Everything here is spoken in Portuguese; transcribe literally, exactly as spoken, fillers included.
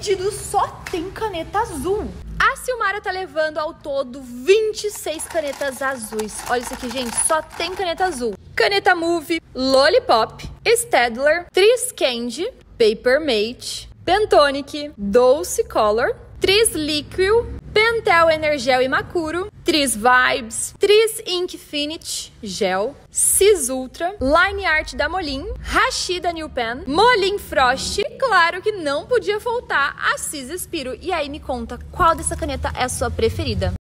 pedido só tem caneta azul. A Silmara tá levando ao todo vinte e seis canetas azuis. Olha isso aqui, gente, só tem caneta azul. Caneta Move, Lollipop, Staedtler, Tris Candy, Paper Mate, Pentonic, Dolce Color, Tris Liquid, Pentel Energel e Makuro, Tris Vibes, Tris Inkfinity Gel, Cis Ultra, Line Art da Molin, Hashi da New Pen, Molin Frost e claro que não podia faltar a Cis Spiro. E aí me conta, qual dessa caneta é a sua preferida?